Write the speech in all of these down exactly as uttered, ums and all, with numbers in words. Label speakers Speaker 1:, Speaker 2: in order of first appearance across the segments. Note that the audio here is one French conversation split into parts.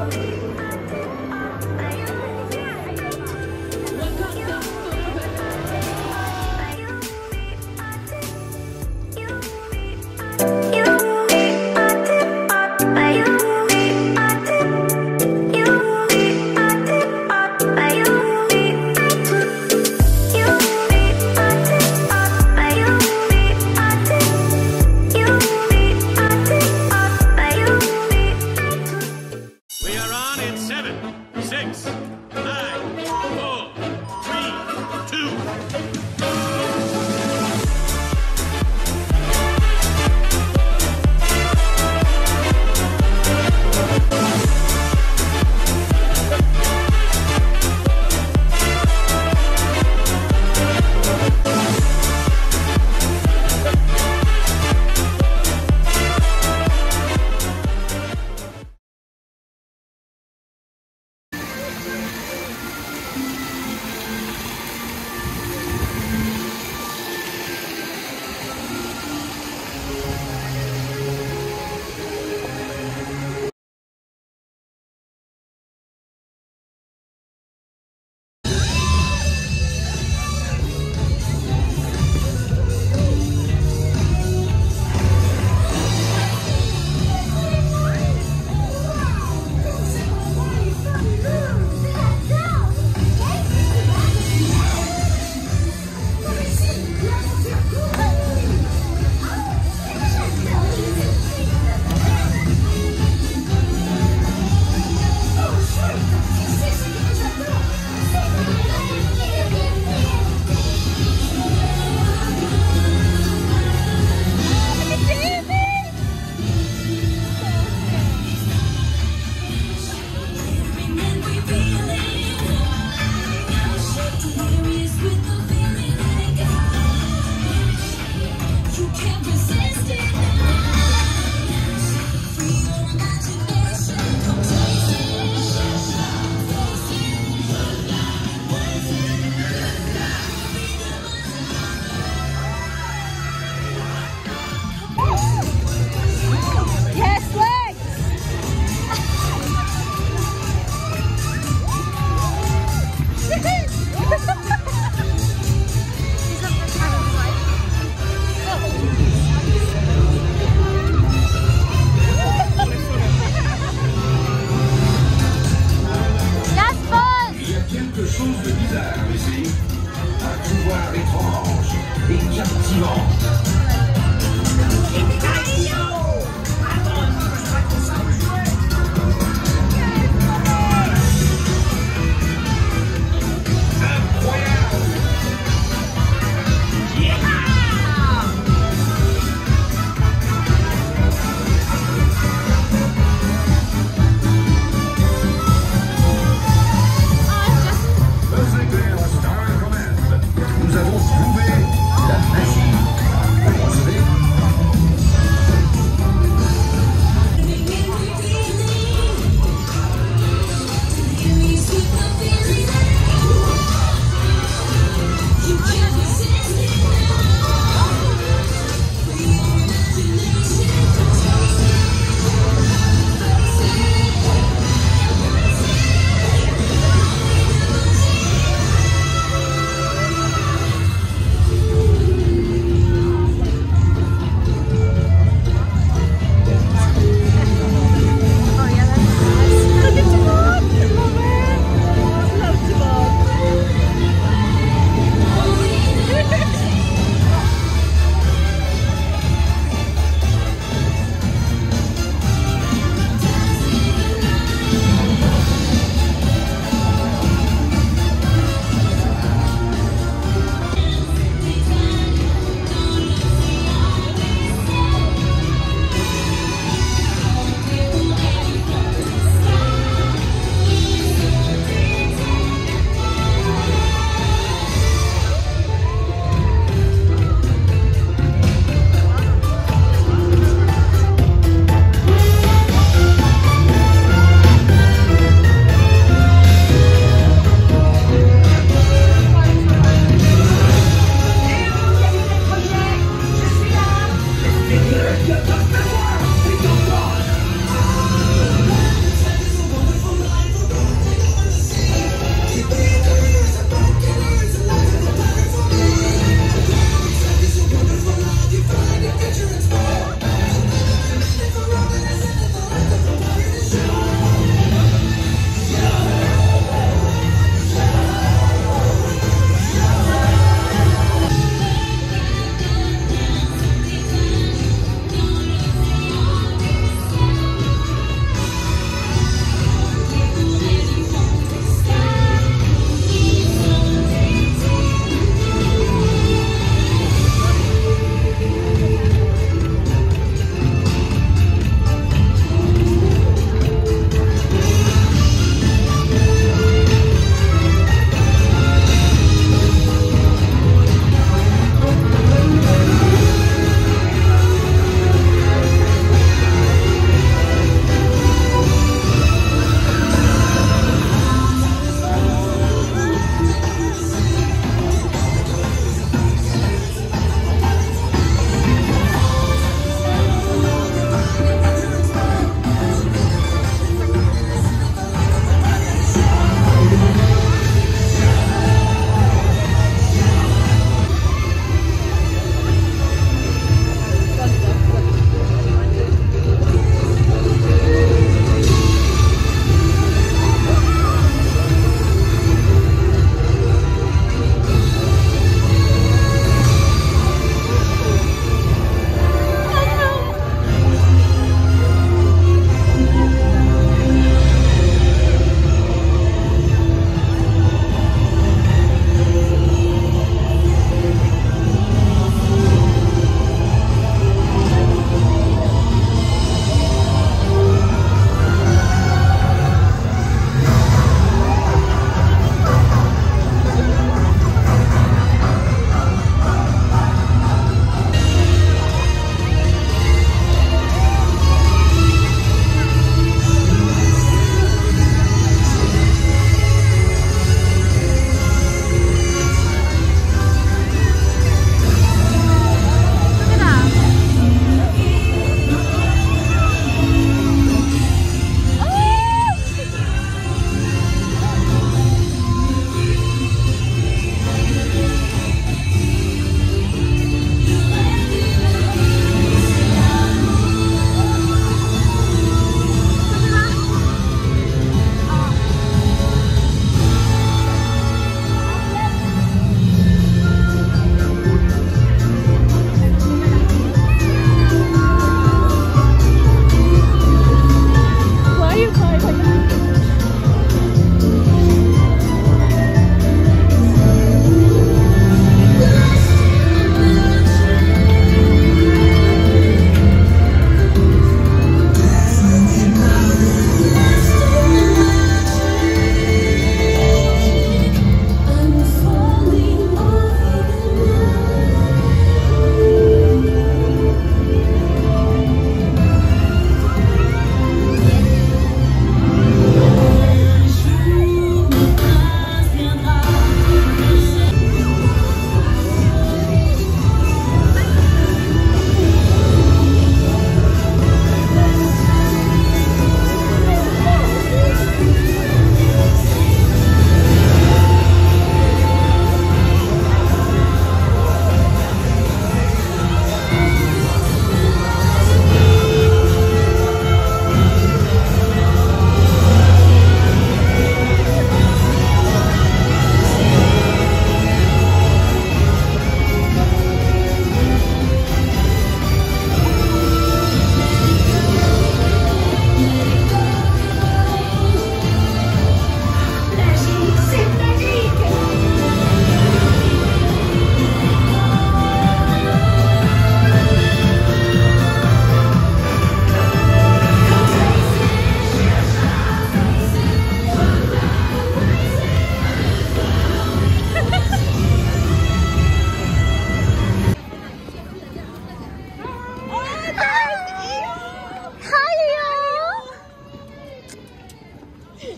Speaker 1: We are on its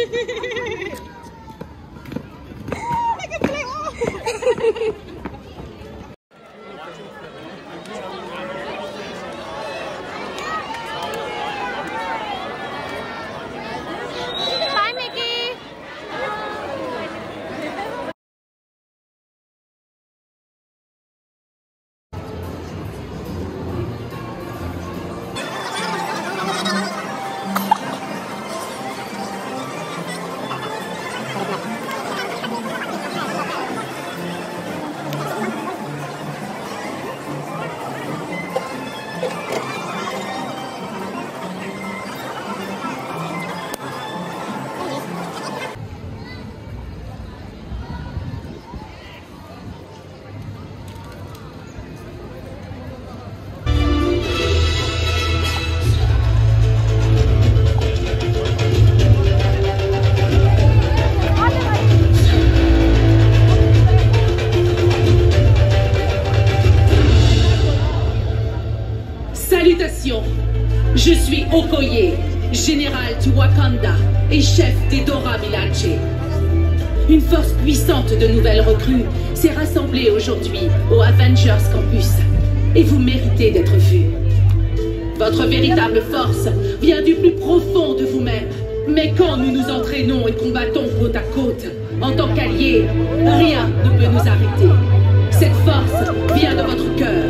Speaker 1: Je suis Okoye, général du Wakanda et chef des Dora Milaje. Une force puissante de nouvelles recrues s'est rassemblée aujourd'hui au Avengers Campus et vous méritez d'être vus. Votre véritable force vient du plus profond de vous-même. Mais quand nous nous entraînons et combattons côte à côte, en tant qu'alliés, rien ne peut nous arrêter. Cette force vient de votre cœur.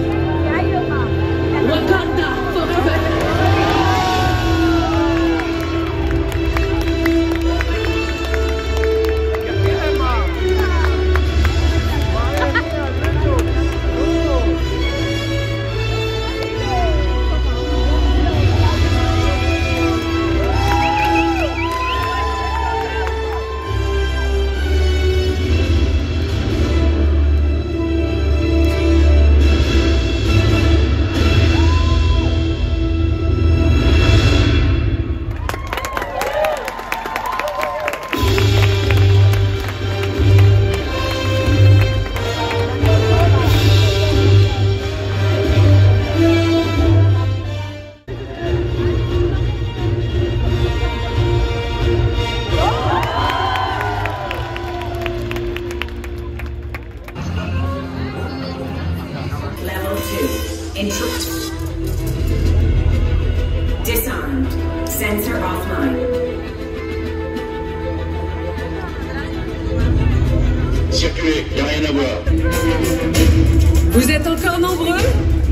Speaker 1: Wakanda forever!
Speaker 2: Disarmed. Sensor offline.
Speaker 3: Circulez, y a rien à voir.
Speaker 2: Vous êtes encore nombreux?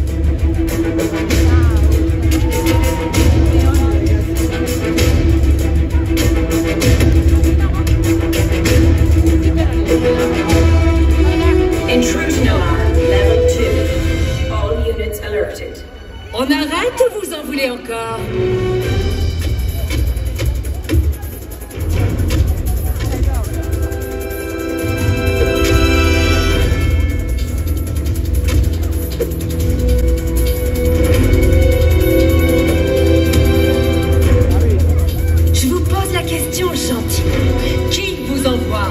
Speaker 2: Intrusion alarm, level two. All units alerted.
Speaker 4: On arrête ou vous en voulez encore?
Speaker 2: Je vous pose la question gentiment. Qui vous envoie?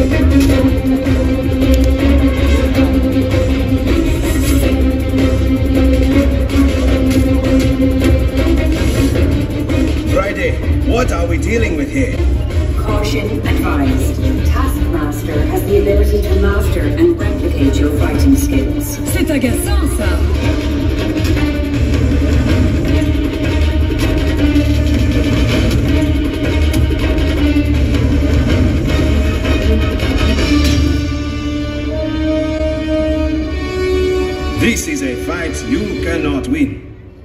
Speaker 5: What are we dealing with here?
Speaker 2: Caution advised. Taskmaster has the ability to master and replicate your fighting skills.
Speaker 4: C'est agaçant, ça.
Speaker 5: This is a fight you cannot win.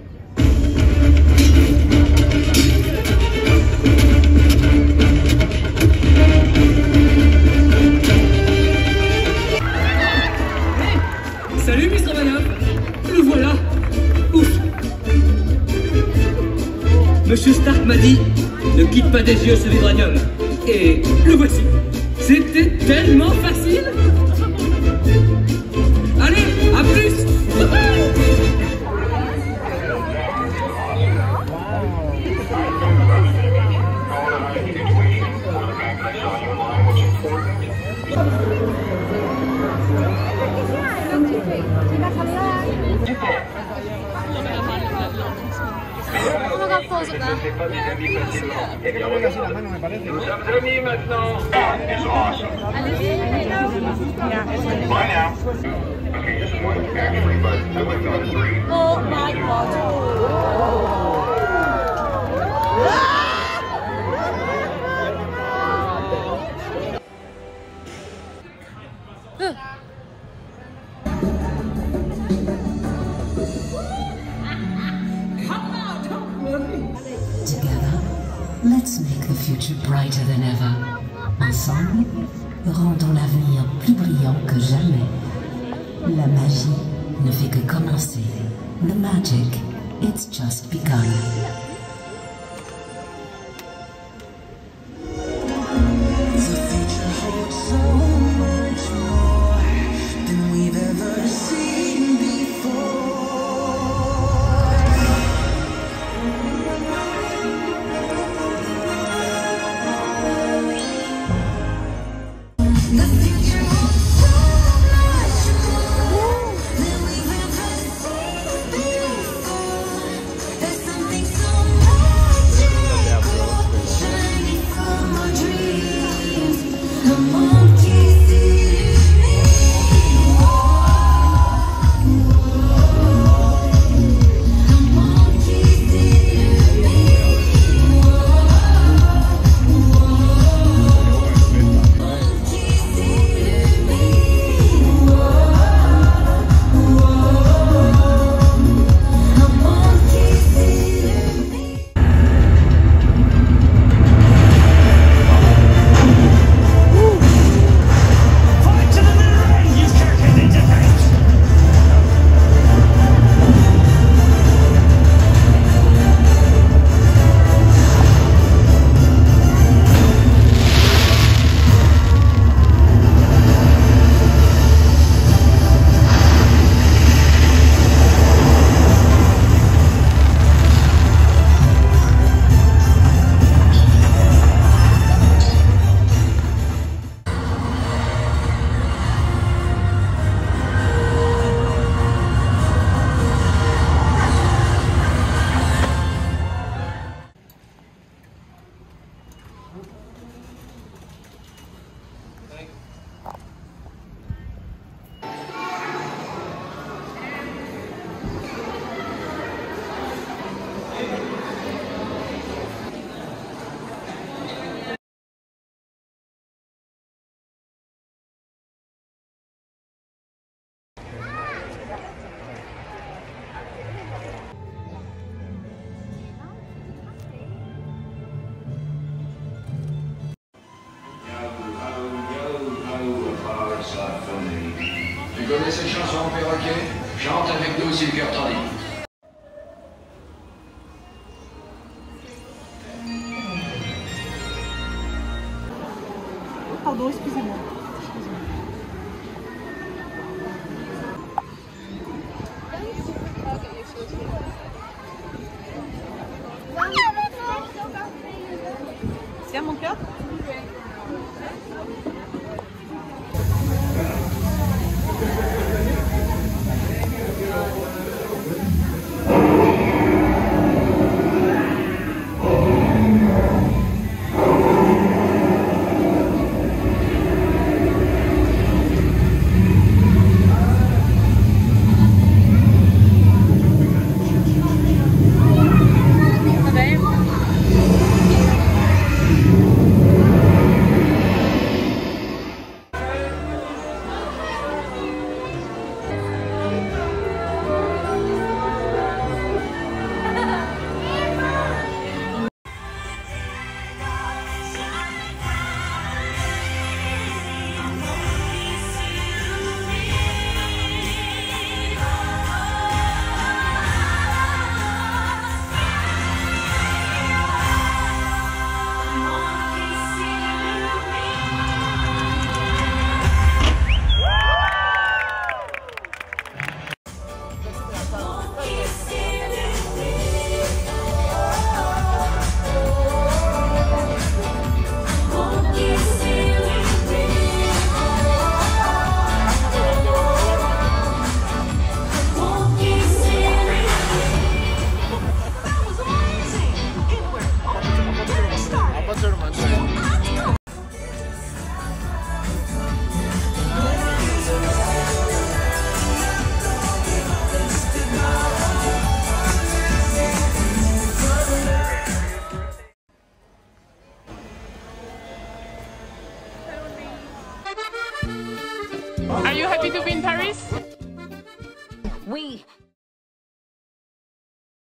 Speaker 6: Salut, mister Manov. Le voilà. Ouf. Monsieur Stark m'a dit, ne quitte pas des yeux ce vibranium. Et le voici. C'était tellement facile. Allez, à plus.
Speaker 7: Oh my god. that falls up there.
Speaker 3: Nous sommes amis maintenant. That is awesome. Bye now. Okay, just one actually, but I went on three.
Speaker 7: Oh my god.
Speaker 2: Together, let's make the future brighter than ever. Ensemble, rendons l'avenir plus brillant que jamais. La magie ne fait que commencer. The magic, it's just begun.
Speaker 3: Tu connais cette chanson en perroquet? Chante avec nous si le cœur t'en dit.
Speaker 8: Pardon, excusez-moi. Tiens mon cœur. Are you happy to be in Paris?